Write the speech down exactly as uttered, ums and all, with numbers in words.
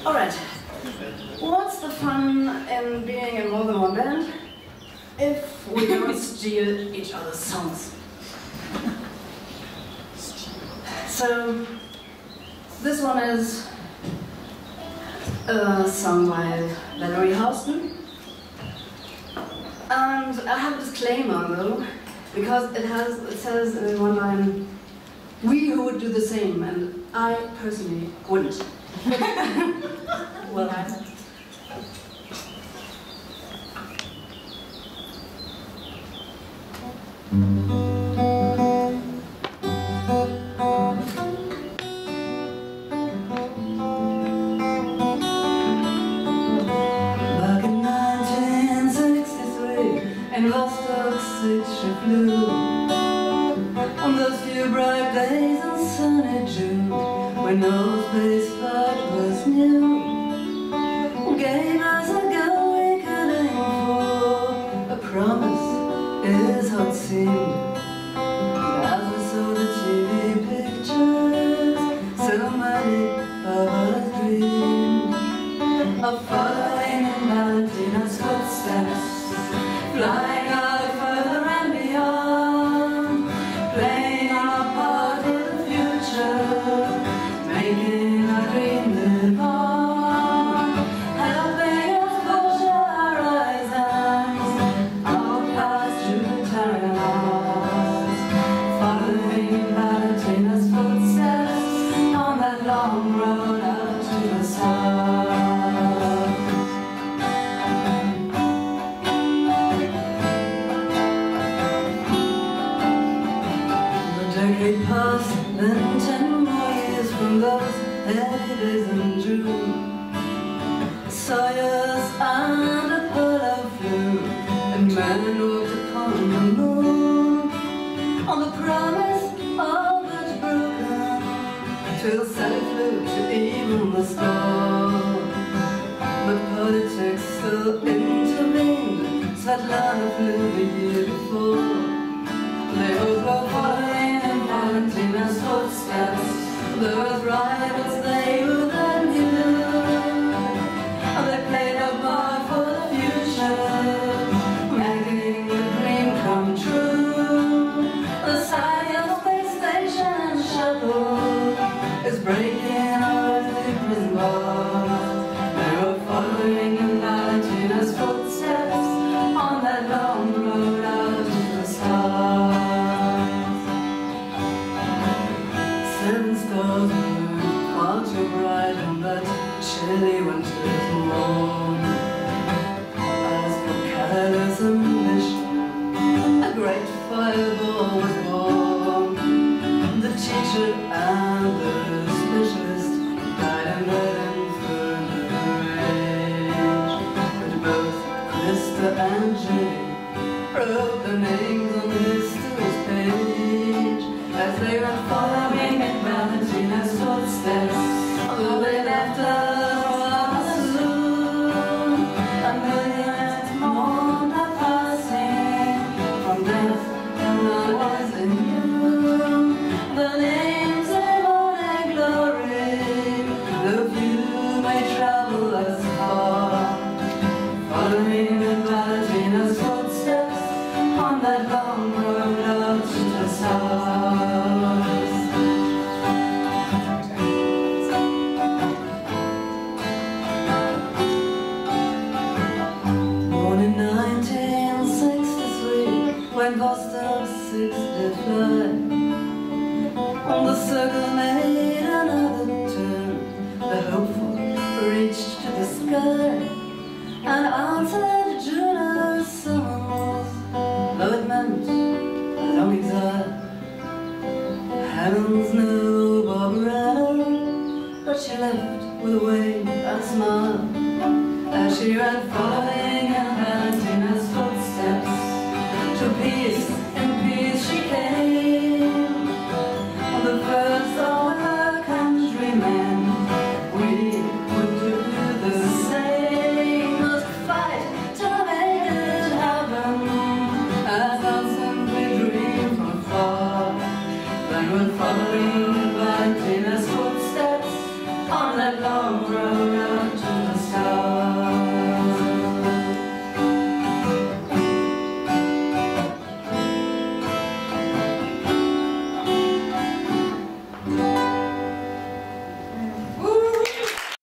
Alright, what's the fun in being in more than one band if we don't steal each other's songs? So, this one is a song by Valerie Housden. And I have a disclaimer though, because it has it says in one line, we who would do the same, and I personally wouldn't. Well, I back in nineteen sixty-three, in Vostok she flew. On those few bright days in sunny June, when no spaceflight was new, gave us a go we could aim for. A promise is how it seemed. As we saw the T V pictures, so many of us dreamed of following in Valentina's footsteps, flying out further and beyond, playing our part in the future, making our dream live on, helping us push our horizons, our past Jupiter and Mars, following in Valentina's footsteps on that long road out to the stars. Decade passed, then ten more years from those heady days in June. Soyuz and Apollo flew, and men walked upon the moon, on the promise of that broken, till Sally flew to even the star. But politics still intervened. Svetlana flew the year before. They both were following in Valentina's footsteps. There was rivals they would then do, and they played a part for the future, making the dream come true. The science space station and shuttle is breaking our earthly prison bars. They were following in Valentina's footsteps on that long road out to the stars. Seven stars burn far too bright on that chilly winter's morn. As for careless ambition, a great fireball was born. The teacher and the specialist died and red infernal rage. But both Krista and Jenny wrote their names on history's page as they went following in Valentina's footsteps. Although they left us rather soon, a million more are passing from death and lies in you. The names of honor and glory, though few may travel as far, following in Valentina's footsteps on that long road out to the stars. Born in nineteen sixty-three, when Vostok six did fly, on the circle made another turn. The hopeful reached to the sky and answered Juno's summons, though it meant a long exile. Heaven's no Barbarella, but she left with a wave and a smile as she ran following in Valentina's footsteps. To peace, in peace she came, on the first of her countrymen. We would do the same, must fight to make it happen, as not simply dream from far. Then we're following in Valentina's footsteps on that long road